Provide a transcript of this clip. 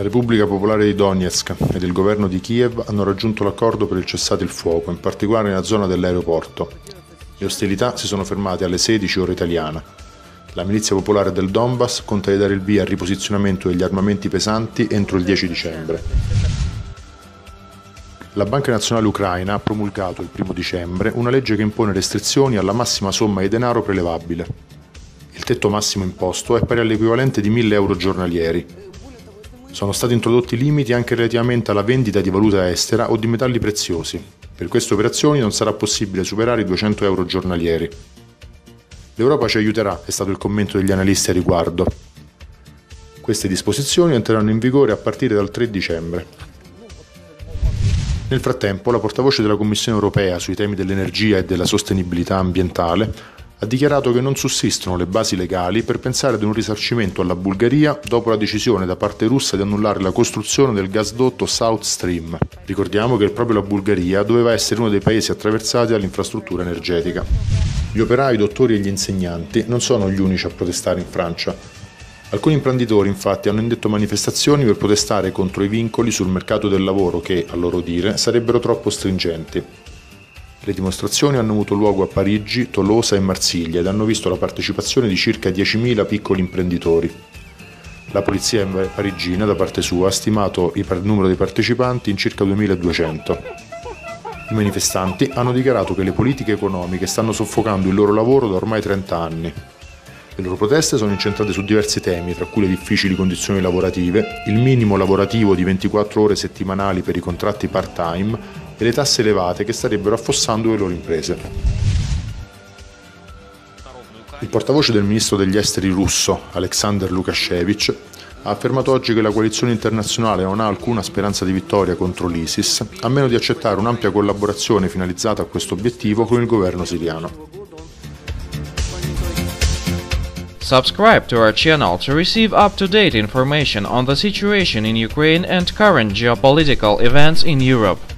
La Repubblica Popolare di Donetsk ed il governo di Kiev hanno raggiunto l'accordo per il cessate il fuoco, in particolare nella zona dell'aeroporto. Le ostilità si sono fermate alle 16 ora italiana. La milizia popolare del Donbass conta di dare il via al riposizionamento degli armamenti pesanti entro il 10 dicembre. La Banca Nazionale Ucraina ha promulgato il 1 dicembre una legge che impone restrizioni alla massima somma di denaro prelevabile. Il tetto massimo imposto è pari all'equivalente di 1.000 euro giornalieri. Sono stati introdotti limiti anche relativamente alla vendita di valuta estera o di metalli preziosi. Per queste operazioni non sarà possibile superare i 200 euro giornalieri. L'Europa ci aiuterà, è stato il commento degli analisti a riguardo. Queste disposizioni entreranno in vigore a partire dal 3 dicembre. Nel frattempo, la portavoce della Commissione europea sui temi dell'energia e della sostenibilità ambientale ha dichiarato che non sussistono le basi legali per pensare ad un risarcimento alla Bulgaria dopo la decisione da parte russa di annullare la costruzione del gasdotto South Stream. Ricordiamo che proprio la Bulgaria doveva essere uno dei paesi attraversati dall'infrastruttura energetica. Gli operai, i dottori e gli insegnanti non sono gli unici a protestare in Francia. Alcuni imprenditori infatti hanno indetto manifestazioni per protestare contro i vincoli sul mercato del lavoro che, a loro dire, sarebbero troppo stringenti. Le dimostrazioni hanno avuto luogo a Parigi, Tolosa e Marsiglia ed hanno visto la partecipazione di circa 10.000 piccoli imprenditori. La polizia parigina, da parte sua, ha stimato il numero dei partecipanti in circa 2.200. I manifestanti hanno dichiarato che le politiche economiche stanno soffocando il loro lavoro da ormai 30 anni. Le loro proteste sono incentrate su diversi temi, tra cui le difficili condizioni lavorative, il minimo lavorativo di 24 ore settimanali per i contratti part-time e le tasse elevate che starebbero affossando le loro imprese. Il portavoce del ministro degli esteri russo, Alexander Lukashevich, ha affermato oggi che la coalizione internazionale non ha alcuna speranza di vittoria contro l'ISIS, a meno di accettare un'ampia collaborazione finalizzata a questo obiettivo con il governo siriano. Subscribe to our channel to receive up-to-date information on the situation in Ukraine and current geopolitical events in Europe.